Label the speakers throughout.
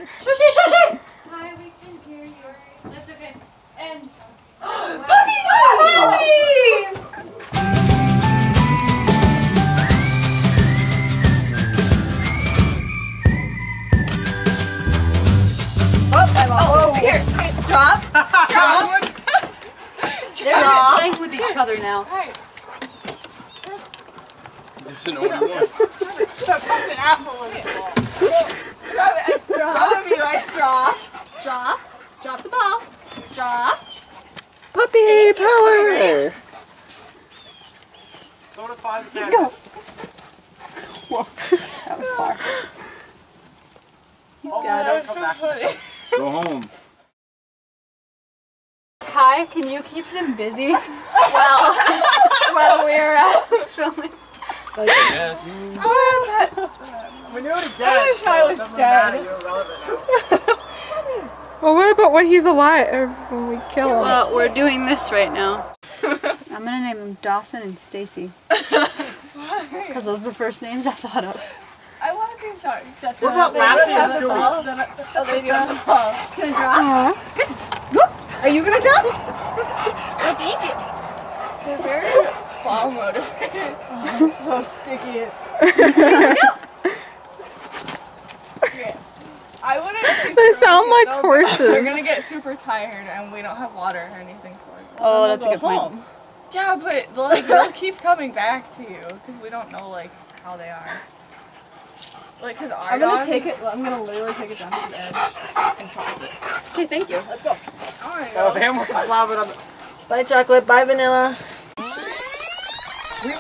Speaker 1: Shushi!
Speaker 2: Hi, we can hear you. That's okay. And...
Speaker 1: Puppy!
Speaker 3: Oh, here.
Speaker 1: Drop.
Speaker 2: They're playing with each other now.
Speaker 4: There's an only one.
Speaker 1: Put an apple in it. Drop it. Drop. Drop. Drop the ball. Drop.
Speaker 3: Puppy power!
Speaker 4: Go to 5 again.
Speaker 3: Go. Whoa, that was far.
Speaker 4: Oh,
Speaker 1: That's so funny.
Speaker 4: Go home.
Speaker 2: Ty, can you keep him busy while we're filming?
Speaker 4: Yes.
Speaker 1: We knew it again. I wish I was dead.
Speaker 4: You're irrelevant now.
Speaker 3: Well, what about when he's alive, or when we kill him?
Speaker 2: Well, we're doing this right now. I'm gonna name them Dawson and Stacy. Because those are the first names I thought of.
Speaker 1: I want to be sorry.
Speaker 4: What about Lassie and Stewie?
Speaker 1: The lady on the ball. Can I drop? Are you gonna drop? Thank you. They're very ball motivated. Oh, so sticky. Okay. I wouldn't.
Speaker 3: They sound like horses.
Speaker 1: They're gonna get super tired, and we don't have water or anything for them.
Speaker 2: Oh, that's a good point.
Speaker 1: Yeah, but like they'll keep coming back to you because we don't know like how they are. Like, cause I'm gonna take it. I'm gonna literally take it down to the edge and toss it. Okay, thank you. Let's go. Alright.
Speaker 4: Oh, damn, we're slobbing on the...
Speaker 3: Bye chocolate, bye vanilla.
Speaker 4: Wait.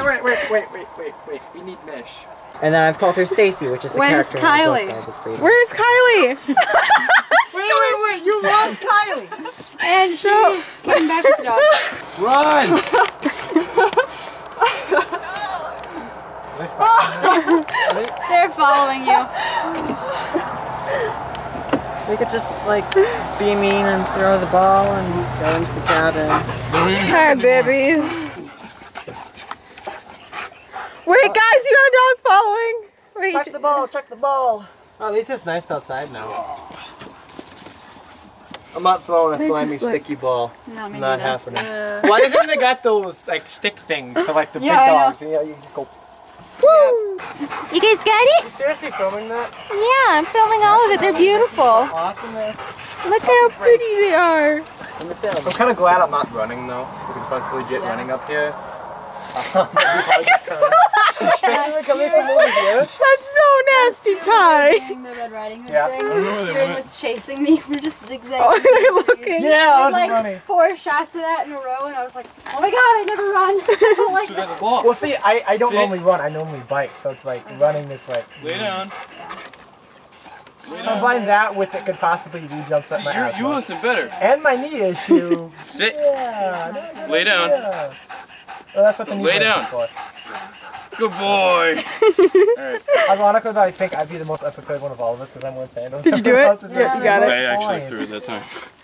Speaker 4: We need Mish.
Speaker 3: And then I've called her Stacy, which is the
Speaker 2: Where's
Speaker 3: character
Speaker 2: Kylie?
Speaker 3: in the book that I just read.
Speaker 5: Where's Kylie?
Speaker 4: Wait, you lost Kylie!
Speaker 2: And she came back with the dog.
Speaker 4: Run!
Speaker 2: They're following you.
Speaker 3: We could just like be mean and throw the ball and go into the cabin.
Speaker 5: Hi, babies. Wait, guys, you got a dog following. Wait.
Speaker 3: Check the ball, check the ball. Oh, at least it's nice outside now. I'm not throwing a slimy, sticky ball.
Speaker 2: No, me
Speaker 3: Not
Speaker 2: neither.
Speaker 3: happening.
Speaker 4: Why isn't they got those like stick things for like the
Speaker 2: Yeah, I
Speaker 4: big
Speaker 2: know.
Speaker 4: dogs? You know, you just go.
Speaker 5: Woo!
Speaker 6: You guys got
Speaker 4: Are
Speaker 6: it?
Speaker 4: you seriously filming that?
Speaker 6: Yeah, I'm filming all of it. They're beautiful.
Speaker 3: Awesomeness
Speaker 5: Look how pretty they are.
Speaker 3: in the film.
Speaker 4: I'm kind of glad I'm not running though, because if I was legit running up here. Especially coming from over here.
Speaker 5: That's so nasty, Ty.
Speaker 2: Doing the Red Riding Hood
Speaker 4: Yeah.
Speaker 2: thing.
Speaker 4: I don't know where they
Speaker 2: Kieran
Speaker 4: went.
Speaker 2: was chasing me. We're just zigzagging.
Speaker 5: Oh, they're looking.
Speaker 4: Yeah, I was
Speaker 2: like
Speaker 4: running.
Speaker 2: 4 shots of that in a row, and I was like, oh my god, I never run. I don't like that.
Speaker 4: Well, see, I don't
Speaker 7: Sit.
Speaker 4: normally run. I normally bike, so it's like running is like.
Speaker 7: Lay down.
Speaker 4: Combine that with it could possibly re-jump up my ass.
Speaker 7: You listen better.
Speaker 4: And my knee issue.
Speaker 7: Sit.
Speaker 4: Yeah.
Speaker 7: Lay down.
Speaker 4: Yeah. Well, that's what the knee
Speaker 7: Lay
Speaker 4: brace
Speaker 7: down.
Speaker 4: is for.
Speaker 7: Good boy. Alright.
Speaker 4: Ironically, I think I'd be the most epic one of all of us because I'm wearing sandals.
Speaker 5: Did you do it? Yeah, you got it.
Speaker 7: I actually threw it that time.